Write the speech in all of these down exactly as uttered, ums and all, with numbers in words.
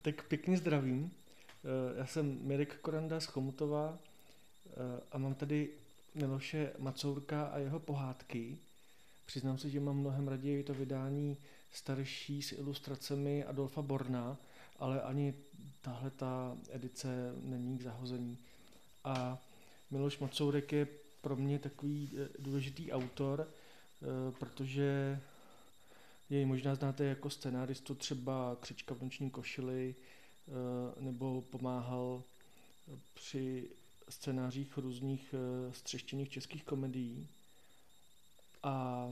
Tak pěkně zdravím. Já jsem Mirek Koranda z Chomutova a mám tady Miloše Macourka a jeho pohádky. Přiznám se, že mám mnohem raději to vydání starší s ilustracemi Adolfa Borna, ale ani tahle ta edice není k zahození. A Miloš Macourek je pro mě takový důležitý autor, protože jej možná znáte jako scenáristu třeba Křečka v noční košili, nebo pomáhal při scénářích různých střeštěných českých komedií. A,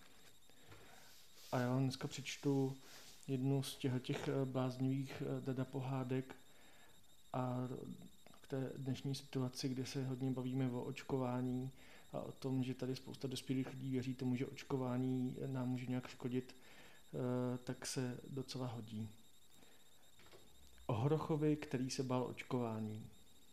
a já vám dneska přečtu jednu z těch bláznivých dada pohádek a k té dnešní situaci, kde se hodně bavíme o očkování a o tom, že tady spousta dospělých lidí věří tomu, že očkování nám může nějak škodit, tak se docela hodí. O hrochovi, který se bál očkování.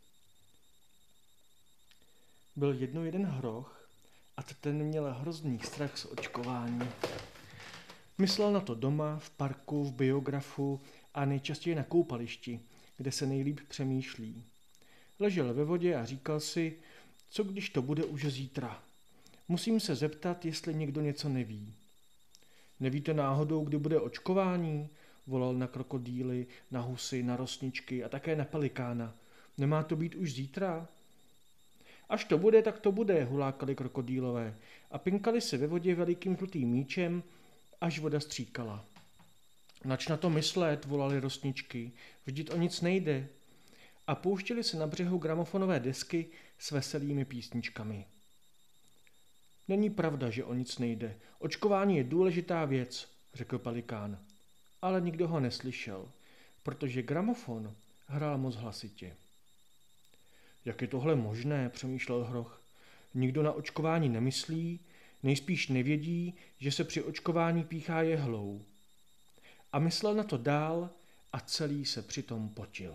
Byl jednou jeden hroch a ten měl hrozný strach z očkování. Myslel na to doma, v parku, v biografu a nejčastěji na koupališti, kde se nejlíp přemýšlí. Ležel ve vodě a říkal si, co když to bude už zítra. Musím se zeptat, jestli někdo něco neví. Nevíte náhodou, kdy bude očkování? Volal na krokodýly, na husy, na rosničky a také na pelikána. Nemá to být už zítra? Až to bude, tak to bude, hulákali krokodýlové a pinkali se ve vodě velikým žlutým míčem, až voda stříkala. Nač na to myslet, volali rosničky, vždyť o nic nejde. A pouštěli se na břehu gramofonové desky s veselými písničkami. Není pravda, že o nic nejde. Očkování je důležitá věc, řekl pelikán. Ale nikdo ho neslyšel, protože gramofon hrál moc hlasitě. Jak je tohle možné, přemýšlel hroch. Nikdo na očkování nemyslí, nejspíš nevědí, že se při očkování píchá jehlou. A myslel na to dál a celý se přitom potil.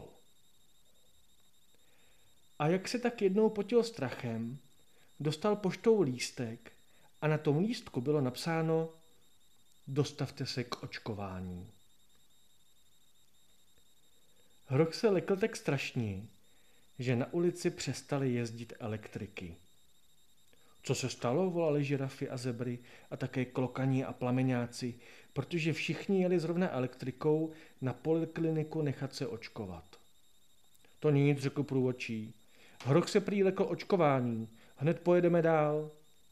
A jak se tak jednou potil strachem, dostal poštou lístek a na tom lístku bylo napsáno dostavte se k očkování. Hroch se lekl tak strašně, že na ulici přestaly jezdit elektriky. Co se stalo, volali žirafy a zebry a také klokaní a plameňáci, protože všichni jeli zrovna elektrikou na polikliniku nechat se očkovat. To nic, řekl průvodčí. Hroch se prý lekl očkování, hned pojedeme dál.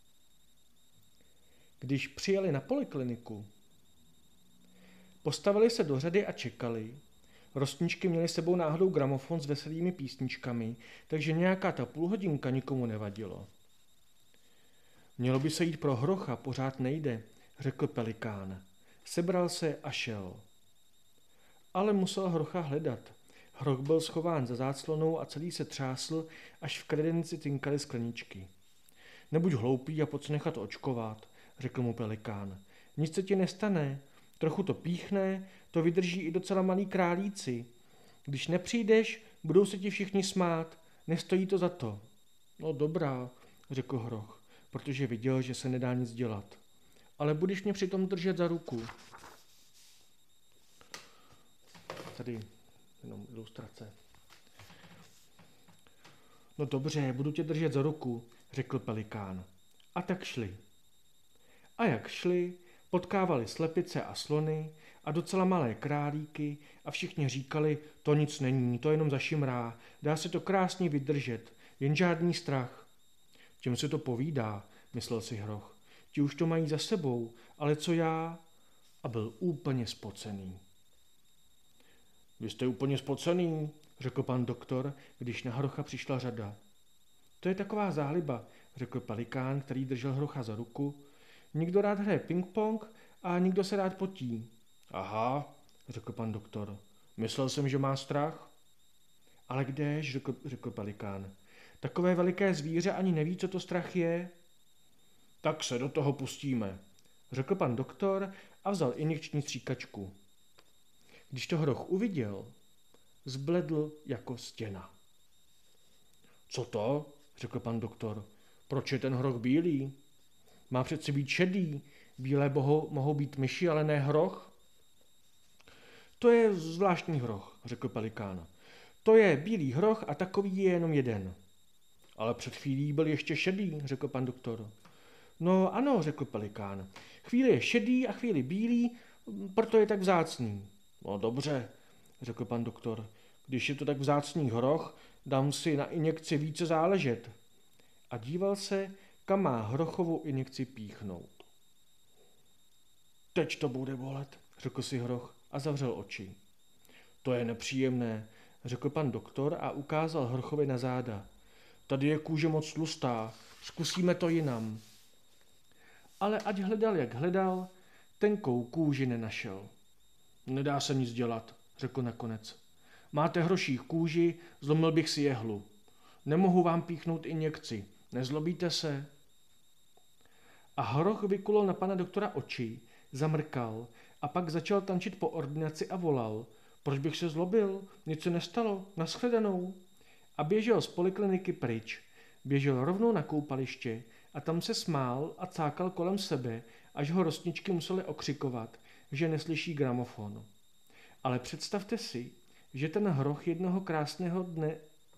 Když přijeli na polikliniku, postavili se do řady a čekali. Rostničky měly sebou náhodou gramofon s veselými písničkami, takže nějaká ta půlhodinka nikomu nevadilo. Mělo by se jít pro hrocha, pořád nejde, řekl pelikán. Sebral se a šel. Ale musel hrocha hledat. Hroch byl schován za záclonou a celý se třásl, až v kredenci tinkaly skleničky. Nebuď hloupý a pojď se nechat očkovat, řekl mu pelikán. Nic se ti nestane, trochu to píchne, to vydrží i docela malí králíci. Když nepřijdeš, budou se ti všichni smát, nestojí to za to. No dobrá, řekl hroch, protože viděl, že se nedá nic dělat. Ale budeš mě přitom držet za ruku. Tady jenom ilustrace. No dobře, budu tě držet za ruku, řekl pelikán. A tak šli. A jak šli, potkávali slepice a slony a docela malé králíky a všichni říkali, to nic není, to jenom zašimrá, dá se to krásně vydržet, jen žádný strach. Čím se to povídá, myslel si hroch. Ti už to mají za sebou, ale co já? A byl úplně spocený. Vy jste úplně spocený, řekl pan doktor, když na hrocha přišla řada. To je taková záliba, řekl pelikán, který držel hrocha za ruku. Někdo rád hraje ping-pong a někdo se rád potí. Aha, řekl pan doktor. Myslel jsem, že má strach. Ale kdež, řekl, řekl pelikán. Takové veliké zvíře ani neví, co to strach je. Tak se do toho pustíme, řekl pan doktor a vzal injekční stříkačku. Když to hroch uviděl, zbledl jako stěna. Co to? Řekl pan doktor. Proč je ten hroch bílý? Má přece být šedý. Bílé boho, mohou být myši, ale ne hroch. To je zvláštní hroch, řekl Pelikán. To je bílý hroch a takový je jenom jeden. Ale před chvílí byl ještě šedý, řekl pan doktor. No ano, řekl Pelikán. Chvíli je šedý a chvíli bílý, proto je tak vzácný. No dobře, řekl pan doktor. Když je to tak vzácný hroch, dám si na injekci více záležet. A díval se, kam má hrochovou injekci píchnout. Teď to bude bolet, řekl si hroch a zavřel oči. To je nepříjemné, řekl pan doktor a ukázal hrochovi na záda. Tady je kůže moc tlustá, zkusíme to jinam. Ale ať hledal, jak hledal, tenkou kůži nenašel. Nedá se nic dělat, řekl nakonec. Máte hroší kůži, zlomil bych si jehlu. Nemohu vám píchnout injekci, nezlobíte se? A hroch vykulil na pana doktora oči, zamrkal a pak začal tančit po ordinaci a volal. Proč bych se zlobil? Nic se nestalo, nashledanou. A běžel z polikliniky pryč. Běžel rovnou na koupaliště a tam se smál a cákal kolem sebe, až ho rostničky musely okřikovat, že neslyší gramofon. Ale představte si, že ten hroch jednoho krásného dne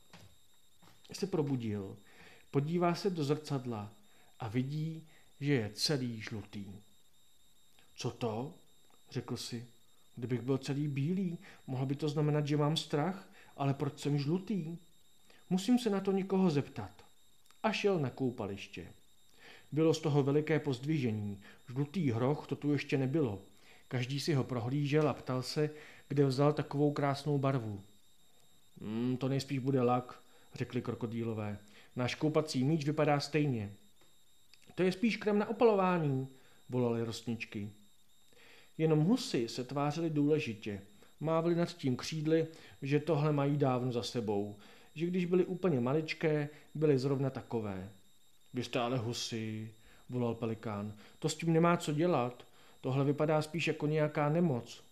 se probudil, podívá se do zrcadla a vidí, že je celý žlutý. Co to? Řekl si. Kdybych byl celý bílý, mohlo by to znamenat, že mám strach, ale proč jsem žlutý? Musím se na to někoho zeptat. A šel na koupaliště. Bylo z toho veliké pozdvižení. Žlutý hroch to tu ještě nebylo. Každý si ho prohlížel a ptal se, kde vzal takovou krásnou barvu. Hmm, to nejspíš bude lak, řekli krokodýlové. Náš koupací míč vypadá stejně. To je spíš krém na opalování, volaly rostničky. Jenom husy se tvářily důležitě. Mávly nad tím křídly, že tohle mají dávno za sebou, že když byly úplně maličké, byly zrovna takové. Vy jste ale husy, volal Pelikán. To s tím nemá co dělat. Tohle vypadá spíš jako nějaká nemoc.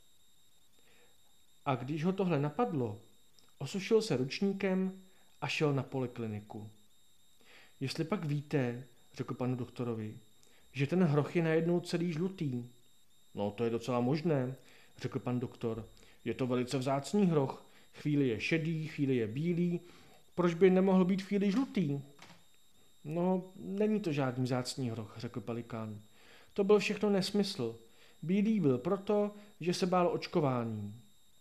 A když ho tohle napadlo, osušil se ručníkem a šel na polikliniku. Jestli pak víte, řekl panu doktorovi, že ten hroch je najednou celý žlutý. No, to je docela možné, řekl pan doktor. Je to velice vzácný hroch. Chvíli je šedý, chvíli je bílý. Proč by nemohl být chvíli žlutý? No, není to žádný vzácný hroch, řekl Pelikán. To byl všechno nesmysl. Bílý byl proto, že se bál očkování.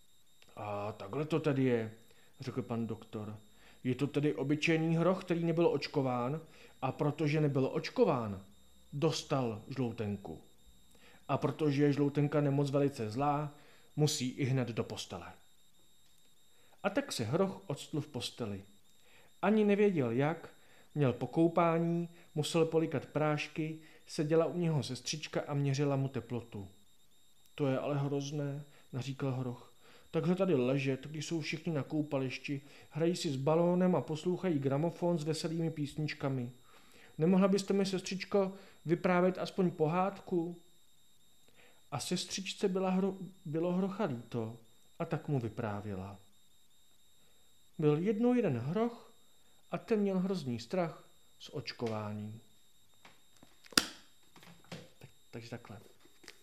A takhle to tedy je, řekl pan doktor. Je to tedy obyčejný hroch, který nebyl očkován, a protože nebyl očkován, dostal žloutenku. A protože je žloutenka nemoc velice zlá, musí i hned do postele. A tak se hroch octl v posteli. Ani nevěděl jak, měl po koupání, musel polikat prášky, seděla u něho sestřička a měřila mu teplotu. To je ale hrozné, naříkal hroch. Takhle tady ležet, když jsou všichni na koupališti, hrají si s balónem a poslouchají gramofon s veselými písničkami. Nemohla byste mi, sestřičko, vyprávět aspoň pohádku? A sestřičce byla hro, bylo hrocha líto a tak mu vyprávěla. Byl jednou jeden hroch a ten měl hrozný strach z očkování. Tak, takže takhle.